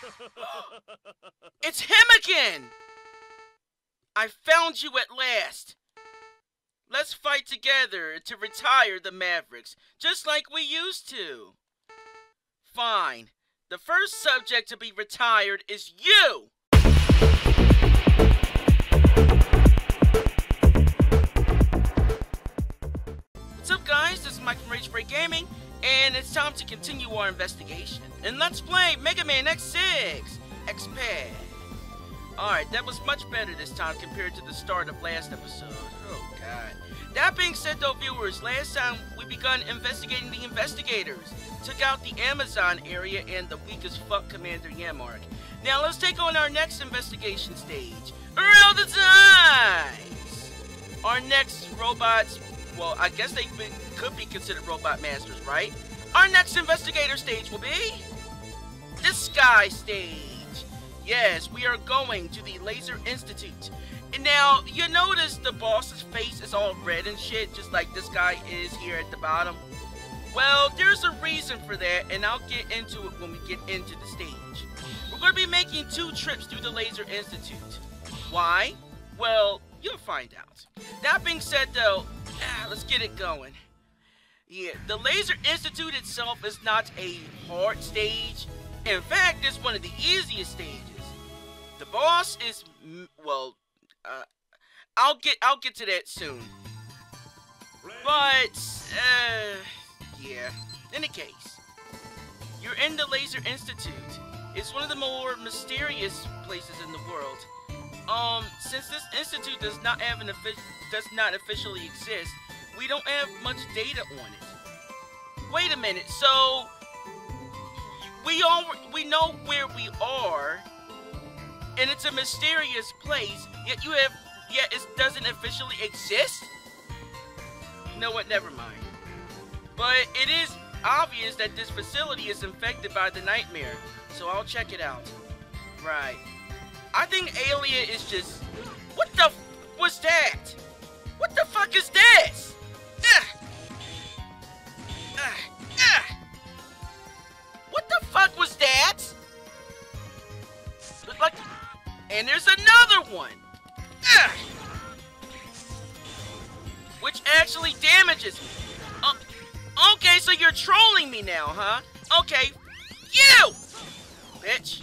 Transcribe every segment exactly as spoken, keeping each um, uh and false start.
It's him again! I found you at last. Let's fight together to retire the Mavericks, just like we used to. Fine. The first subject to be retired is you! What's up, guys? This is Mike from Rage Break Gaming, and it's time to continue our investigation. And let's play Mega Man X six X-Pad. Alright, that was much better this time compared to the start of last episode. Oh, God. That being said, though, viewers, last time we begun investigating the investigators. Took out the Amazon area and the weak as fuck Commander Yammark. Now, let's take on our next investigation stage. Roll the dice! Our next robots, well, I guess they be, could be considered robot masters, right? Our next investigator stage will be the Sky Stage. Yes, we are going to the Laser Institute. And now, you notice the boss's face is all red and shit, just like this guy is here at the bottom. Well, there's a reason for that, and I'll get into it when we get into the stage. We're going to be making two trips through the Laser Institute. Why? Well, you'll find out. That being said, though, ah, let's get it going. Yeah, the Laser Institute itself is not a hard stage. In fact, it's one of the easiest stages. The boss is, well, uh, I'll get, I'll get to that soon. But, uh, yeah. In any case, you're in the Laser Institute. It's one of the more mysterious places in the world. Um, since this institute does not have an offic- does not officially exist, we don't have much data on it. Wait a minute. So we all we know where we are. And it's a mysterious place, yet you have, yet it doesn't officially exist? You know what, never mind. But it is obvious that this facility is infected by the nightmare, so I'll check it out. Right. I think Alia is just, what the f was that? What the fuck is this? Ah. Ah. Ah. What the fuck was that? Look like... And there's another one! Ugh. Which actually damages me. Uh, okay, so you're trolling me now, huh? Okay. You! Bitch.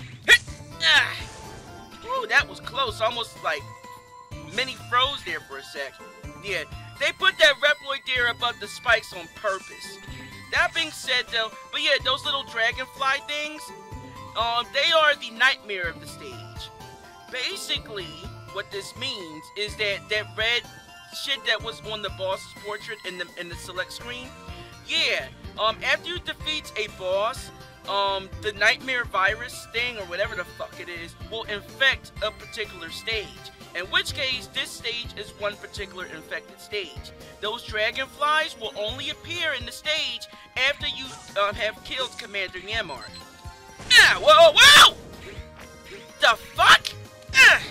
Ooh, that was close. Almost like mini froze there for a sec. Yeah, they put that Reploid there above the spikes on purpose. That being said, though, but yeah, those little dragonfly things, um, they are the nightmare of the stage. Basically, what this means is that that red shit that was on the boss's portrait in the in the select screen, yeah, um, after you defeat a boss, um, the nightmare virus thing or whatever the fuck it is will infect a particular stage. In which case, this stage is one particular infected stage. Those dragonflies will only appear in the stage after you um, have killed Commander Yammark. Ah, whoa, whoa! The fuck? Ugh.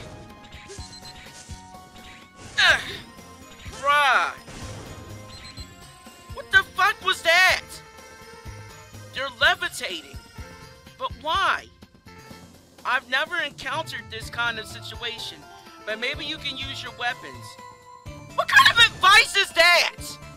Ugh. Bruh. What the fuck was that? They're levitating. But why? I've never encountered this kind of situation, but maybe you can use your weapons. What kind of advice is that?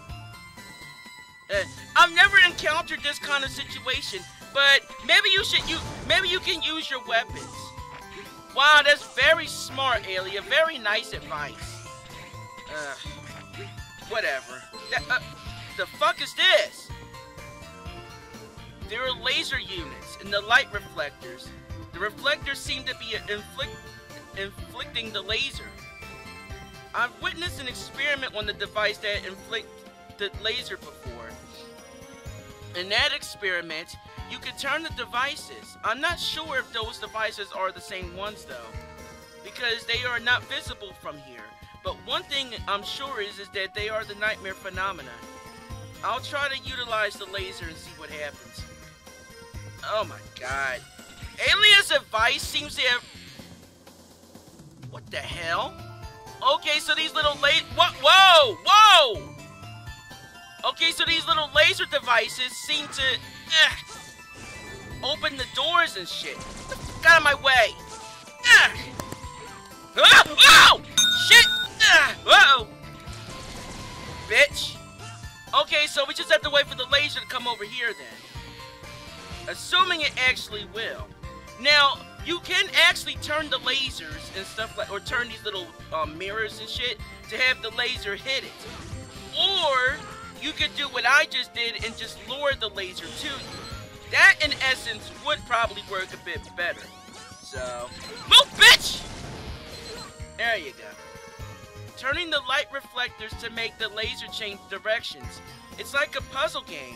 Uh, I've never encountered this kind of situation, but maybe you should you maybe you can use your weapons. Wow, that's very smart, Alia. Very nice advice. Uh, whatever. That, uh, the fuck is this? There are laser units and the light reflectors. The reflectors seem to be inflict, inflicting the laser. I've witnessed an experiment on the device that inflicted the laser before. In that experiment, you can turn the devices. I'm not sure if those devices are the same ones though, because they are not visible from here. But one thing I'm sure is, is that they are the nightmare phenomena. I'll try to utilize the laser and see what happens. Oh my god. Alia's advice seems to have... What the hell? Okay, so these little la... What? Whoa! Whoa! Okay, so these little laser devices seem to... Uh, open the doors and shit. What the fuck out of my way! Ah! Oh! Oh! Shit! Ah! Uh-oh! Bitch! Okay, so we just have to wait for the laser to come over here then. Assuming it actually will. Now, you can actually turn the lasers and stuff like, or turn these little um, mirrors and shit to have the laser hit it. Or, you could do what I just did and just lure the laser to you. That, in essence, would probably work a bit better. So, move, bitch! There you go. Turning the light reflectors to make the laser change directions. It's like a puzzle game.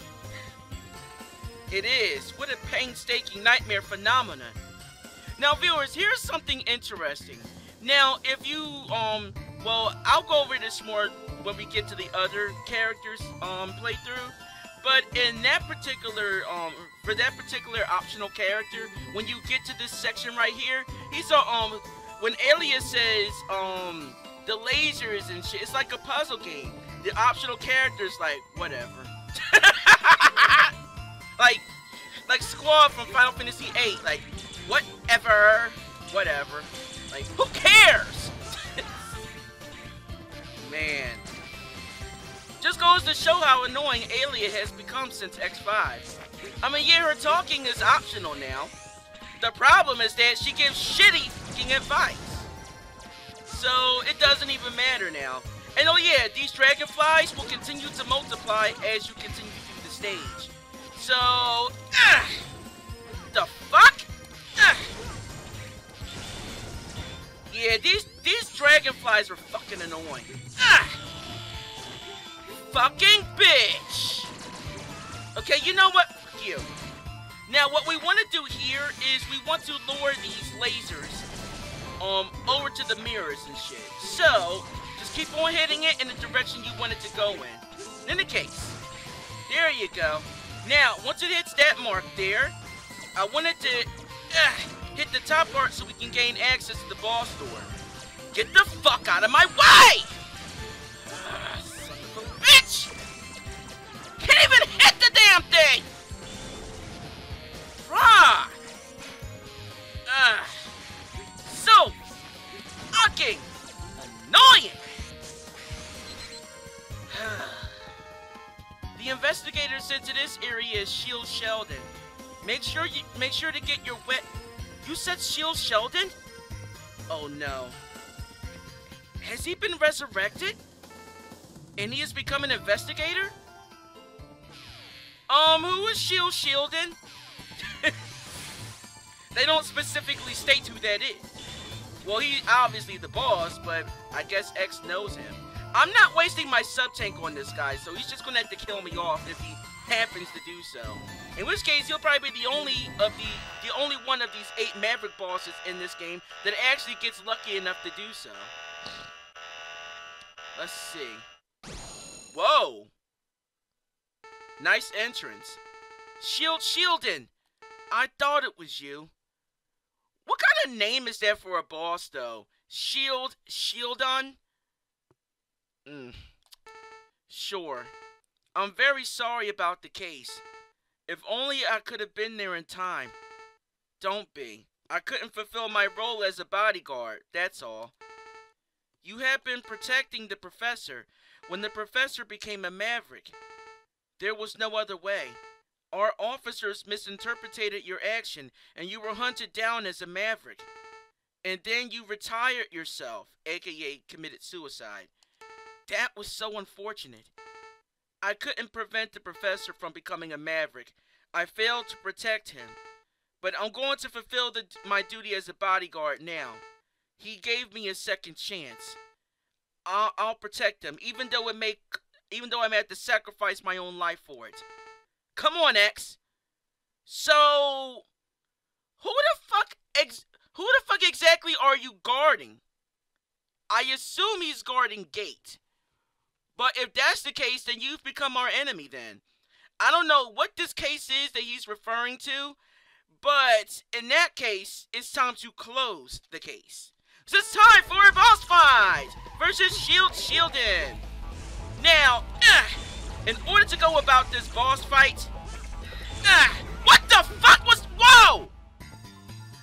It is. What a painstaking nightmare phenomenon. Now, viewers, here's something interesting. Now, if you, um, well, I'll go over this more when we get to the other characters, um, playthrough. But in that particular, um, for that particular optional character, when you get to this section right here, he's a, um, when Alias says, um, the lasers and shit, it's like a puzzle game. The optional character's like, whatever. like, like Squall from Final Fantasy eight, like, whatever, whatever. Like, who cares? Man. Just goes to show how annoying Alia has become since X five. I mean, yeah, her talking is optional now. The problem is that she gives shitty fucking advice. So, it doesn't even matter now. And oh yeah, these dragonflies will continue to multiply as you continue through the stage. So, uh, the fuck? Uh. Yeah, these these dragonflies are fucking annoying. Uh. Fucking bitch! Okay, you know what? Fuck you. Now, what we want to do here is we want to lure these lasers um, over to the mirrors and shit. So, just keep on hitting it in the direction you want it to go in. In the case. There you go. Now, once it hits that mark there, I want it to uh, hit the top part so we can gain access to the boss door. Get the fuck out of my way! Uh, son of a bitch! Can't even hit the damn thing! Fuck! Uh, so fucking annoying! The investigator sent to this area is Shield Sheldon. Make sure you make sure to get your wet. You said Shield Sheldon? Oh no. Has he been resurrected? And he has become an investigator? Um, who is Shield Sheldon? They don't specifically state who that is. Well, he's obviously the boss, but I guess X knows him. I'm not wasting my sub-tank on this guy, so he's just gonna have to kill me off if he happens to do so. In which case, he'll probably be the only of the the only one of these eight Maverick bosses in this game that actually gets lucky enough to do so. Let's see. Whoa! Nice entrance. Shield Sheldon! I thought it was you. What kind of name is that for a boss, though? Shield Sheldon? Mm. Sure. I'm very sorry about the case. If only I could have been there in time. Don't be. I couldn't fulfill my role as a bodyguard, that's all. You have been protecting the professor when the professor became a Maverick. There was no other way. Our officers misinterpreted your action and you were hunted down as a Maverick. And then you retired yourself, aka committed suicide. That was so unfortunate. I couldn't prevent the professor from becoming a Maverick. I failed to protect him. But I'm going to fulfill the, my duty as a bodyguard now. He gave me a second chance. I'll, I'll protect him, even though it may, even though I may have to sacrifice my own life for it. Come on, X. So, who the fuck, ex who the fuck exactly are you guarding? I assume he's guarding Gate. But if that's the case, then you've become our enemy then. I don't know what this case is that he's referring to, but in that case, it's time to close the case. So it's time for a boss fight versus Shield Sheldon. Now, uh, in order to go about this boss fight, uh, what the fuck was, whoa!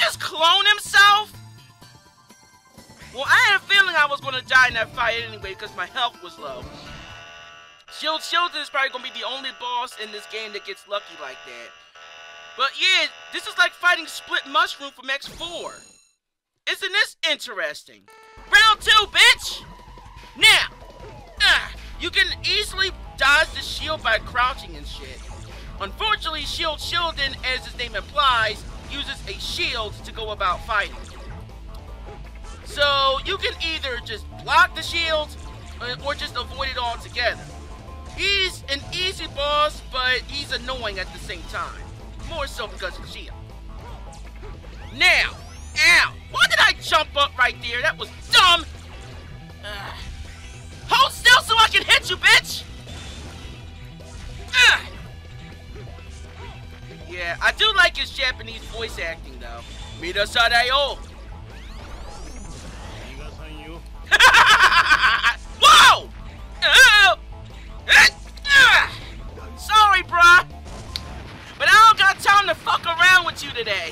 just clone himself? Well, I had a feeling I was going to die in that fight anyway because my health was low. Shield Shieldin is probably going to be the only boss in this game that gets lucky like that. But yeah, this is like fighting Split Mushroom from X four. Isn't this interesting? Round two, bitch! Now, uh, you can easily dodge the shield by crouching and shit. Unfortunately, Shield Shieldin, as its name implies, uses a shield to go about fighting. So, you can either just block the shield, or just avoid it altogether. He's an easy boss, but he's annoying at the same time. More so because of the shield. Now, ow! Why did I jump up right there? That was dumb! Uh, hold still so I can hit you, bitch! Uh. Yeah, I do like his Japanese voice acting, though. Midasare yo! Whoa! Uh, uh, uh. Sorry, bruh! But I don't got time to fuck around with you today.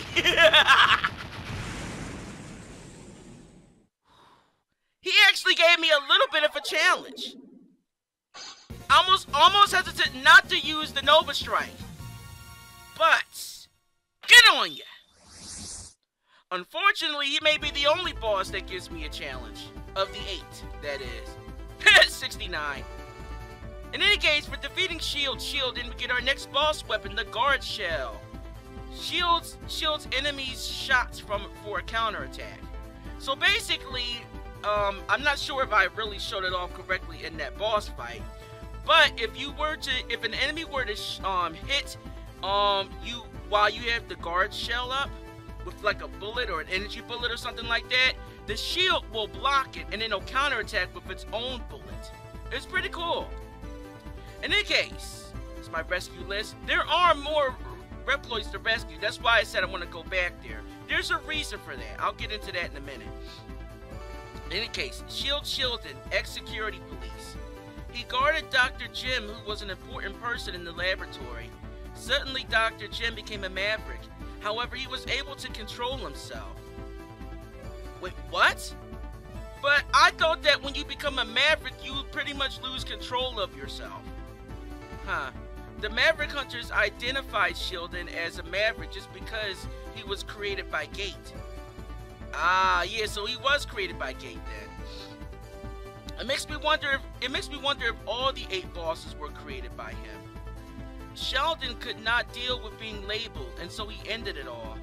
He actually gave me a little bit of a challenge. Almost, almost hesitant not to use the Nova Strike. But, get on ya! Unfortunately, he may be the only boss that gives me a challenge. Of the eight, that is. sixty-nine. In any case, for defeating Shield Shieldin, we get our next boss weapon, the Guard Shell. Shields shields enemies' shots from for a counterattack. So basically, um, I'm not sure if I really showed it off correctly in that boss fight, but if you were to, if an enemy were to sh um hit um you while you have the Guard Shell up with like a bullet or an energy bullet or something like that, the shield will block it and then it'll counterattack with its own bullet. It's pretty cool. In any case, it's my rescue list. There are more Reploids to rescue. That's why I said I want to go back there. There's a reason for that. I'll get into that in a minute. In any case, Shield Shieldin, ex-security police. He guarded Doctor Jim, who was an important person in the laboratory. Suddenly, Doctor Jim became a maverick. However, he was able to control himself. Wait, what? But I thought that when you become a maverick, you pretty much lose control of yourself. Huh. The Maverick Hunters identified Shieldin as a maverick just because he was created by Gate. Ah, yeah, so he was created by Gate then. It makes me wonder if it makes me wonder if all the eight bosses were created by him. Sheldon could not deal with being labeled, and so he ended it all.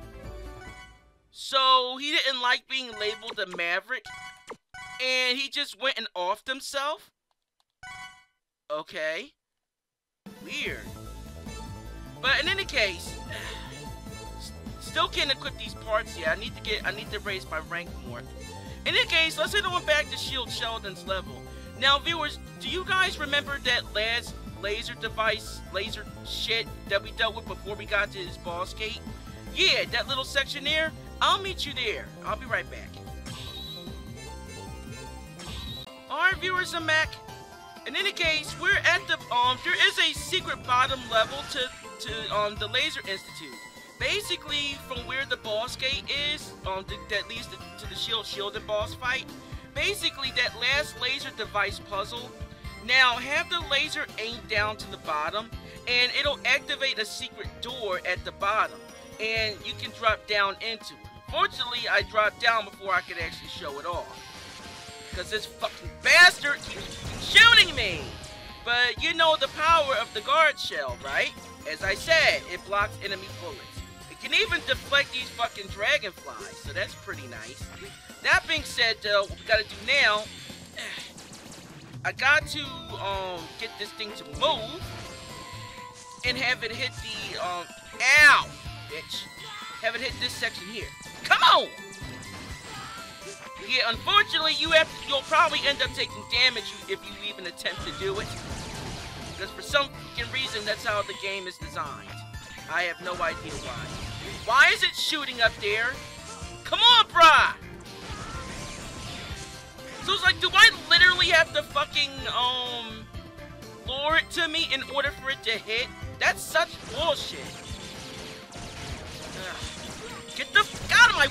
So he didn't like being labeled a maverick, and he just went and offed himself? Okay. Weird. But in any case, still can't equip these parts yet. I need to get I need to raise my rank more. In any case, let's head on back to Shield Sheldon's level. Now viewers, do you guys remember that last laser device, laser shit that we dealt with before we got to his boss gate? Yeah, that little section there. I'll meet you there. I'll be right back. Alright viewers, I'm back. In any case, we're at the, um, there is a secret bottom level to, to, um, the Laser Institute. Basically, from where the boss gate is, um, th that leads to, to the Shield Shieldin boss fight. Basically, that last laser device puzzle. Now, have the laser aimed down to the bottom, and it'll activate a secret door at the bottom, and you can drop down into it. Fortunately, I dropped down before I could actually show it off. Because this fucking bastard keeps shooting me! But you know the power of the Guard Shell, right? As I said, it blocks enemy bullets. It can even deflect these fucking dragonflies, so that's pretty nice. That being said, though, what we gotta do now, I got to um get this thing to move and have it hit the um ow, bitch. Have it hit this section here. Come on! Yeah, unfortunately, you have to, you'll probably end up taking damage if you even attempt to do it. Because for some fucking reason, that's how the game is designed. I have no idea why. Why is it shooting up there? Come on, brah! So it's like, do I literally have to fucking, um, lure it to me in order for it to hit? That's such bullshit. Ugh. Get the fuck out of my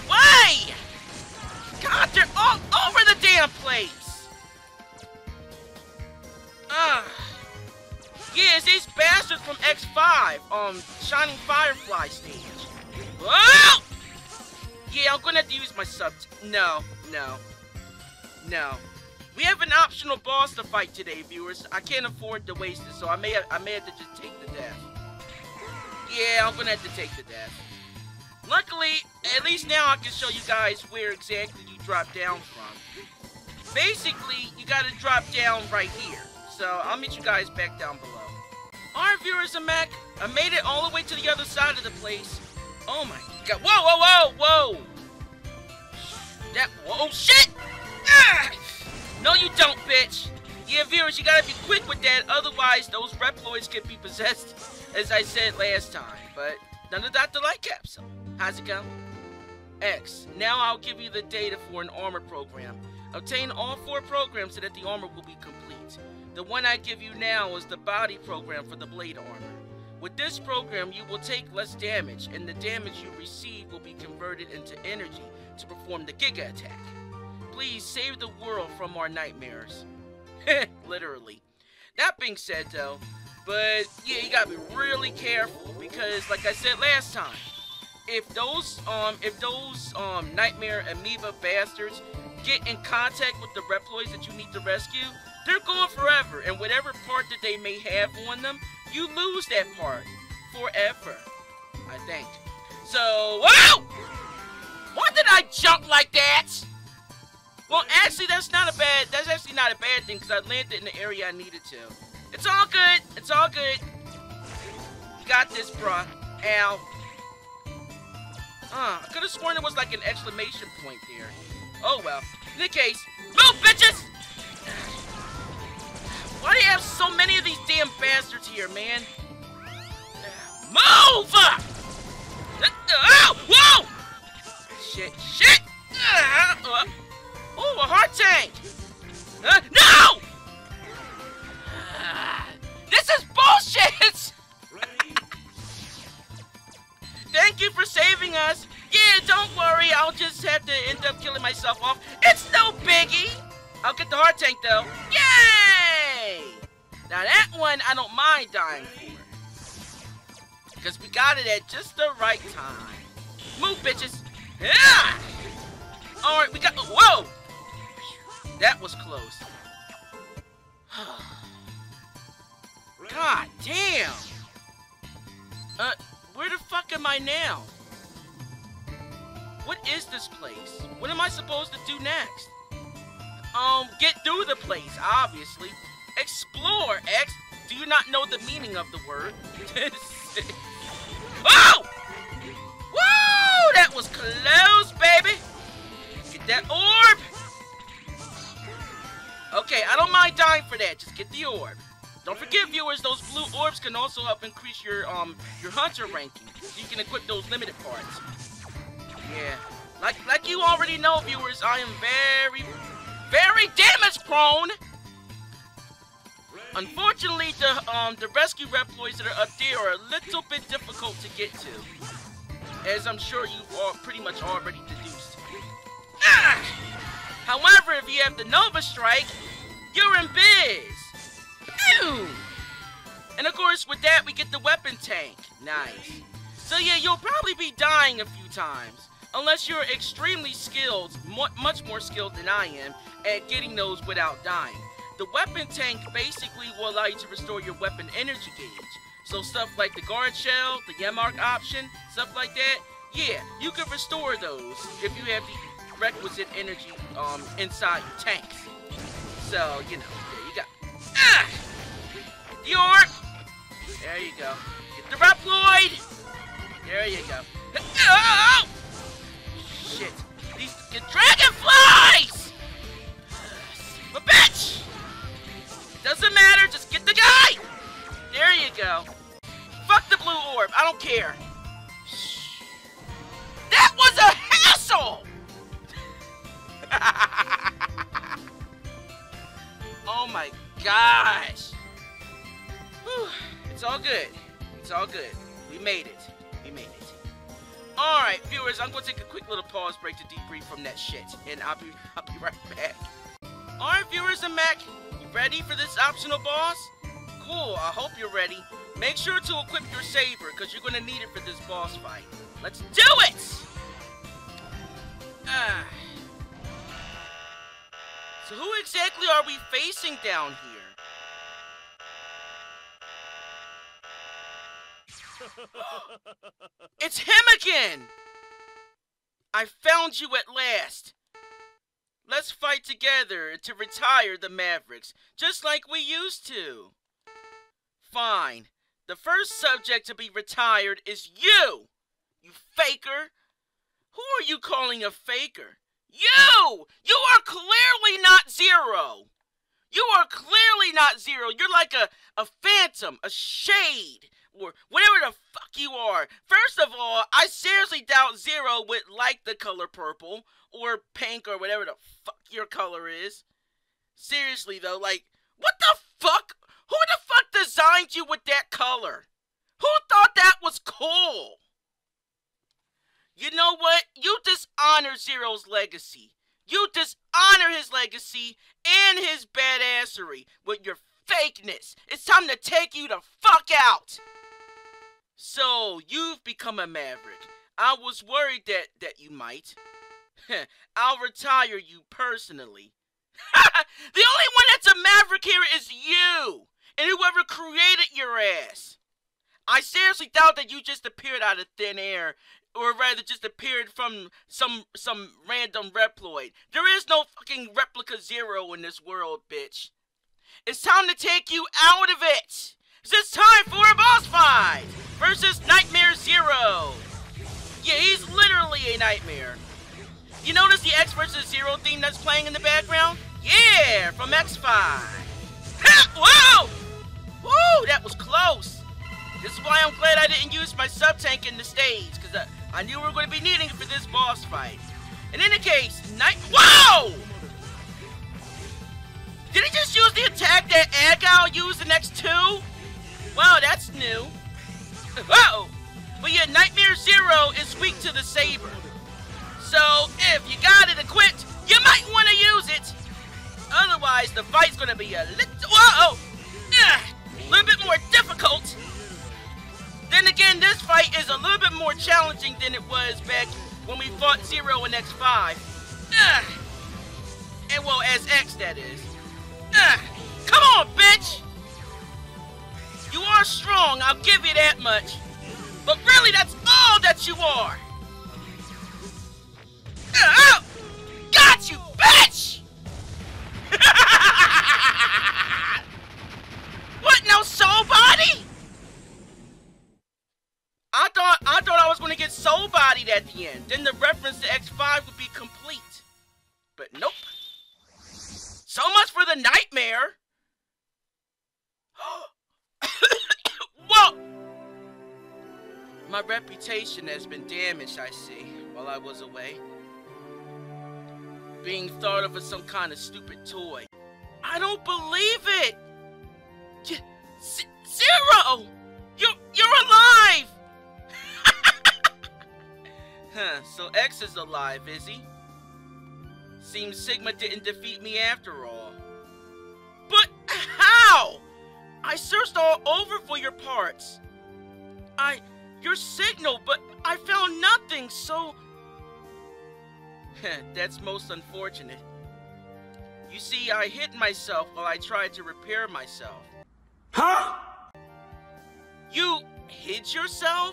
five, um, Shining Firefly stage. Whoa! Yeah, I'm gonna have to use my sub. No, no, no. We have an optional boss to fight today, viewers. I can't afford to waste it, so I may have, I may have to just take the death. Yeah, I'm gonna have to take the death. Luckily, at least now I can show you guys where exactly you drop down from. Basically, you gotta drop down right here. So I'll meet you guys back down below. Alright, viewers, I'm back. I made it all the way to the other side of the place. Oh my god. Whoa, whoa, whoa, whoa! That, whoa, shit! Ah! No, you don't, bitch! Yeah, viewers, you gotta be quick with that, otherwise those Reploids can be possessed, as I said last time. But none of that the light capsule. How's it going? X. Now I'll give you the data for an armor program. Obtain all four programs so that the armor will be complete. The one I give you now is the body program for the blade armor. With this program, you will take less damage, and the damage you receive will be converted into energy to perform the Giga attack. Please save the world from our nightmares. Literally. That being said, though, but yeah, you gotta be really careful because, like I said last time, if those um if those um nightmare amoeba bastards get in contact with the Reploids that you need to rescue, they're gone forever, and whatever part that they may have on them, you lose that part forever, I think. So, whoa! Why did I jump like that? Well, actually, that's not a bad, that's actually not a bad thing, because I landed in the area I needed to. It's all good, it's all good. You got this, bruh. Ow. Uh, I could have sworn it was like an exclamation point there. Oh well. In any case, move, bitches! Why do you have so many of these damn bastards here, man? Move! Oh! Whoa! Shit, shit! Uh, uh. Oh, a heart tank! Uh, no! Uh, this is bullshit! Thank you for saving us. Yeah, don't worry, I'll just have to end up killing myself off. It's no biggie! I'll get the heart tank, though. Yay! Now that one, I don't mind dying for. Because we got it at just the right time. Move, bitches. Yeah! Alright, we got... Whoa! That was close. God damn! Uh, where the fuck am I now? What is this place? What am I supposed to do next? Um, get through the place, obviously. Explore, X. Do you not know the meaning of the word? Oh! Woo! That was close, baby! Get that orb! Okay, I don't mind dying for that. Just get the orb. Don't forget, viewers, those blue orbs can also help increase your um your hunter ranking. So you can equip those limited parts. Yeah. Like like you already know, viewers, I am very, very damage prone. Unfortunately, the um the rescue Reploids that are up there are a little bit difficult to get to, as I'm sure you've all pretty much already deduced. Ah! However, if you have the Nova Strike, you're in biz. Boom! And of course, with that, we get the weapon tank. Nice. So yeah, you'll probably be dying a few times, unless you're extremely skilled, much more skilled than I am, at getting those without dying. The weapon tank basically will allow you to restore your weapon energy gauge. So stuff like the guard shell, the Yemark option, stuff like that, yeah, you can restore those if you have the requisite energy um inside your tanks. So, you know, there you go. Ah! The orb! There you go. Get the Reploid! There you go. Oh! Shit. These get dragonflies! A bitch! Doesn't matter, just get the guy! There you go. Fuck the blue orb, I don't care. That was a hassle! Oh my gosh. Whew. It's all good. It's all good. We made it. We made it. Alright, viewers, I'm gonna take a quick little pause break to debrief from that shit. And I'll be I'll be right back. Alright, viewers, I'm back. You ready for this optional boss? Cool, I hope you're ready. Make sure to equip your saber, because you're going to need it for this boss fight. Let's do it! Ah. So who exactly are we facing down here? It's him again! I found you at last. Let's fight together to retire the Mavericks, just like we used to. Fine. The first subject to be retired is you, you faker. Who are you calling a faker? You! You are clearly not Zero. You are clearly not Zero. You're like a, a phantom, a shade, or whatever the fuck you are. First of all, I seriously doubt Zero would like the color purple, or pink, or whatever the fuck your color is. Seriously though, like, what the fuck? Who the fuck designed you with that color? Who thought that was cool? You know what? You dishonor Zero's legacy. You dishonor his legacy and his badassery with your fakeness. It's time to take you the fuck out. So, you've become a Maverick. I was worried that, that you might. I'll retire you personally. The only one that's a Maverick here is you, and whoever created your ass. I seriously doubt that you just appeared out of thin air, or rather just appeared from some some random Reploid. There is no fucking Replica Zero in this world, bitch. It's time to take you out of it. It's time for a boss fight versus Nightmare Zero. Yeah, he's literally a nightmare. You notice the X versus Zero theme that's playing in the background? Yeah, from X five. Ha! Whoa! Woo, that was close. This is why I'm glad I didn't use my sub-tank in the stage, because I, I knew we were going to be needing it for this boss fight. In any case, Night... Whoa! Did he just use the attack that Agile used in X two? Wow, that's new. Whoa! But yeah, Nightmare Zero is weak to the saber. So, if you got it equipped, you might want to use it. Otherwise, the fight's going to be a little... Whoa! A little bit more difficult. Then again, this fight is a little bit more challenging than it was back when we fought Zero in X five. Ugh. And well, as X, that is. Ugh. Come on, bitch! You are strong, I'll give you that much. But really, that's all that you are. Ugh. Oh! Got you, bitch! What, no soul body? I thought I thought I was going to get soul bodied at the end. Then the reference to X five would be complete. But nope. So much for the nightmare. Whoa! My reputation has been damaged, I see, while I was away. Being thought of as some kind of stupid toy. I don't believe it! Z Zero! You're, you're alive! Huh, so X is alive, is he? Seems Sigma didn't defeat me after all. But how? I searched all over for your parts. I... your signal, but I found nothing, so... That's most unfortunate. You see, I hid myself while I tried to repair myself. Huh? You hid yourself?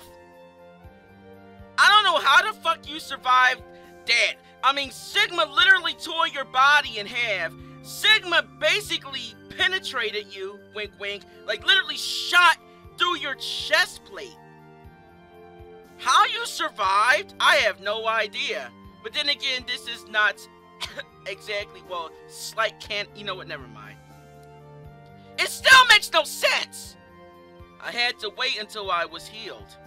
I don't know how the fuck you survived that. I mean, Sigma literally tore your body in half. Sigma basically penetrated you, wink wink, like literally shot through your chest plate. How you survived, I have no idea. But then again, this is not exactly, well, slight can't, you know what, never mind. It still makes no sense! I had to wait until I was healed.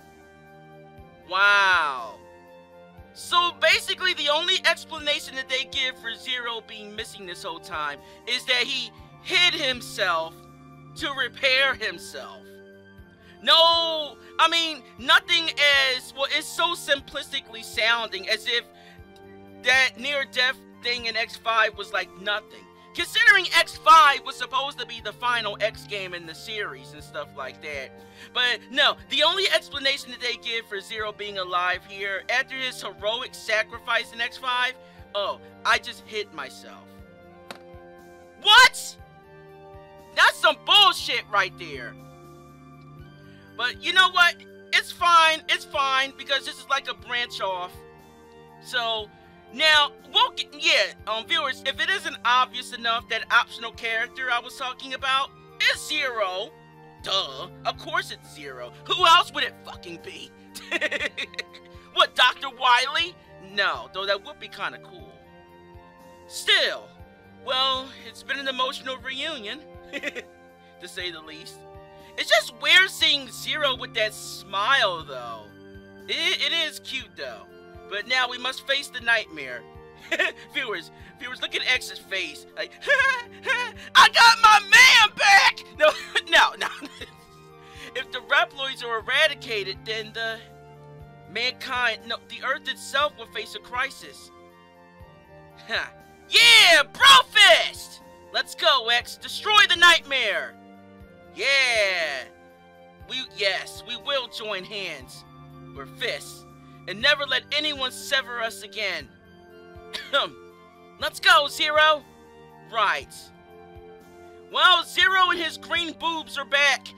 Wow. So basically the only explanation that they give for Zero being missing this whole time is that he hid himself to repair himself. No, I mean, nothing as, well, it's so simplistically sounding as if that near-death thing in X five was like nothing. Considering X five was supposed to be the final X game in the series and stuff like that. But no, the only explanation that they give for Zero being alive here, after his heroic sacrifice in X five, oh, I just hit myself. What? That's some bullshit right there. But you know what? It's fine, it's fine, because this is like a branch off. So, now, we'll get, yeah, um, viewers, if it isn't obvious enough, that optional character I was talking about is Zero. Duh, of course it's Zero. Who else would it fucking be? What, Doctor Wily? No, though that would be kind of cool. Still, well, it's been an emotional reunion, to say the least. It's just weird seeing Zero with that smile, though. It, it is cute, though. But now we must face the nightmare. viewers, viewers, look at X's face. Like, I got my man back! No, no, no. If the Reploids are eradicated, then the mankind, no, the Earth itself will face a crisis. Yeah, Brofist! Let's go, X. Destroy the nightmare. Yeah. We, yes, we will join hands. Or fists. And never let anyone sever us again. Let's go, Zero! Right. Well, Zero and his green boobs are back.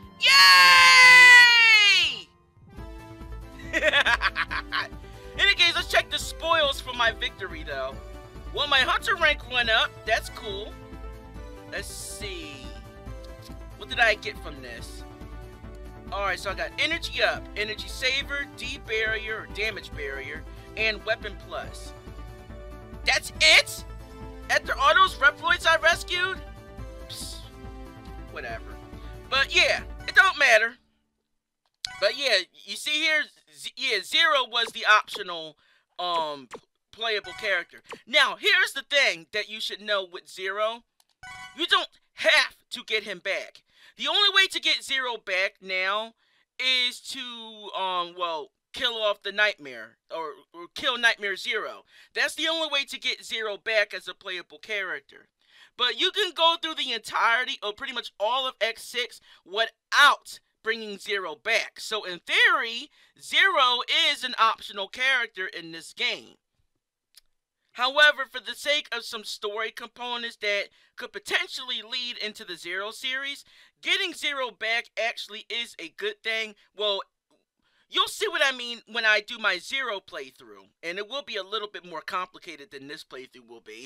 Yay! In any case, let's check the spoils for my victory, though. Well, my hunter rank went up. That's cool. Let's see. What did I get from this? Alright, so I got energy up, energy saver, D barrier, or damage barrier, and weapon plus. That's it? After all those Reploids I rescued? Psst, whatever. But yeah, it don't matter. But yeah, you see here, Z yeah, Zero was the optional, um, playable character. Now, here's the thing that you should know with Zero. You don't have to get him back. The only way to get Zero back now is to, um, well, kill off the Nightmare, or, or kill Nightmare Zero. That's the only way to get Zero back as a playable character. But you can go through the entirety, or pretty much all of X six, without bringing Zero back. So in theory, Zero is an optional character in this game. However, for the sake of some story components that could potentially lead into the Zero series, getting Zero back actually is a good thing. Well, you'll see what I mean when I do my Zero playthrough. And it will be a little bit more complicated than this playthrough will be.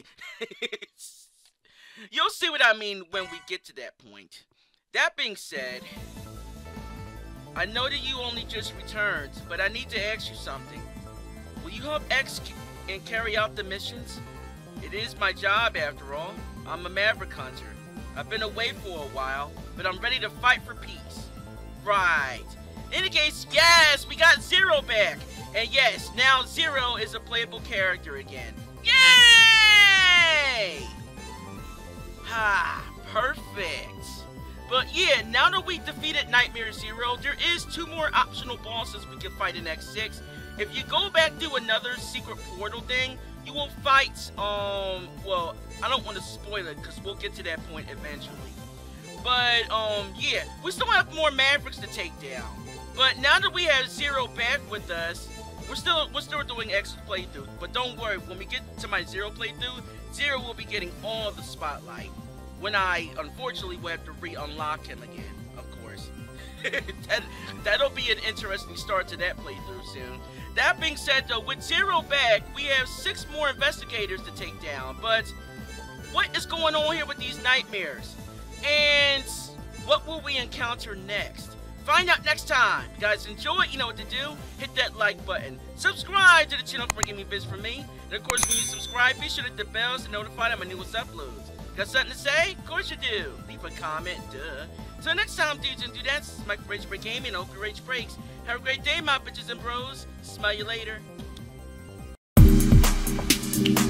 You'll see what I mean when we get to that point. That being said, I know that you only just returned, but I need to ask you something. Will you help X and carry out the missions? It is my job, after all. I'm a Maverick Hunter. I've been away for a while, but I'm ready to fight for peace. Right. In any case, yes, we got Zero back. And yes, now Zero is a playable character again. Yay! Ha, perfect. But yeah, now that we defeated Nightmare Zero, there is two more optional bosses we can fight in X six. If you go back to another secret portal thing, you will fight, um, well, I don't want to spoil it, because we'll get to that point eventually. But, um, yeah, we still have more Mavericks to take down. But now that we have Zero back with us, we're still, we're still doing X's playthrough. But don't worry, when we get to my Zero playthrough, Zero will be getting all the spotlight. When I, unfortunately, will have to re-unlock him again, of course. that, that'll be an interesting start to that playthrough soon. That being said, though, with Zero back, we have six more investigators to take down. But what is going on here with these nightmares? And what will we encounter next? Find out next time. If you guys enjoy, you know what to do. Hit that like button. Subscribe to the channel for gaming vids from me. And of course, when you subscribe, be sure to hit the bell to notify them my newest uploads. Got something to say? Of course you do. Leave a comment, duh. So next time, dudes and dudettes, this is Mike from Rage Break Gaming, and I hope your rage breaks. Have a great day, my bitches and bros. Smell you later.